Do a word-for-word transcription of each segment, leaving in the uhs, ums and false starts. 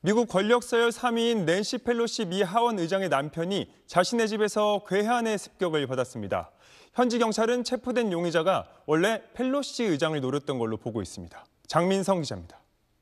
미국 권력 서열 삼 위인 낸시 펠로시 미 하원 의장의 남편이 자신의 집에서 괴한의 습격을 받았습니다. 현지 경찰은 체포된 용의자가 원래 펠로시 의장을 노렸던 걸로 보고 있습니다. 장민성 기자입니다.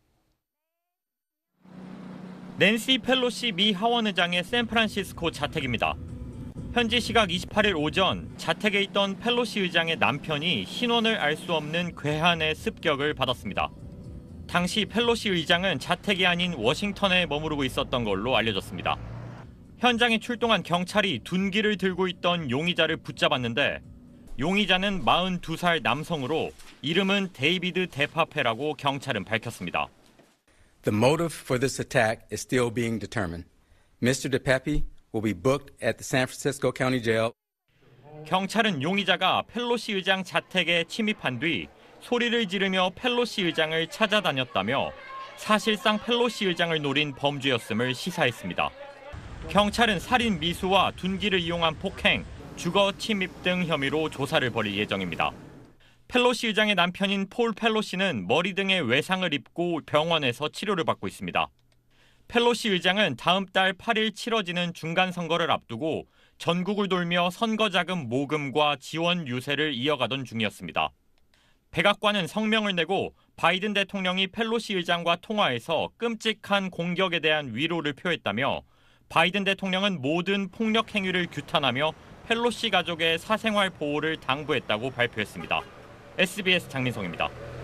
낸시 펠로시 미 하원 의장의 샌프란시스코 자택입니다. 현지 시각 이십팔 일 오전 자택에 있던 펠로시 의장의 남편이 신원을 알 수 없는 괴한의 습격을 받았습니다. 당시 펠로시 의장은 자택이 아닌 워싱턴에 머무르고 있었던 걸로 알려졌습니다. 현장에 출동한 경찰이 둔기를 들고 있던 용의자를 붙잡았는데 용의자는 마흔두 살 남성으로 이름은 데이비드 데파페라고 경찰은 밝혔습니다. The motive for this attack is still being determined. 미스터 DePape will be booked at the San Francisco County Jail. 경찰은 용의자가 펠로시 의장 자택에 침입한 뒤 소리를 지르며 펠로시 의장을 찾아다녔다며 사실상 펠로시 의장을 노린 범죄였음을 시사했습니다. 경찰은 살인 미수와 둔기를 이용한 폭행, 주거 침입 등 혐의로 조사를 벌일 예정입니다. 펠로시 의장의 남편인 폴 펠로시는 머리 등에 외상을 입고 병원에서 치료를 받고 있습니다. 펠로시 의장은 다음 달 팔 일 치러지는 중간선거를 앞두고 전국을 돌며 선거자금 모금과 지원 유세를 이어가던 중이었습니다. 백악관은 성명을 내고 바이든 대통령이 펠로시 의장과 통화해서 끔찍한 공격에 대한 위로를 표했다며 바이든 대통령은 모든 폭력 행위를 규탄하며 펠로시 가족의 사생활 보호를 당부했다고 발표했습니다. 에스비에스 장민성입니다.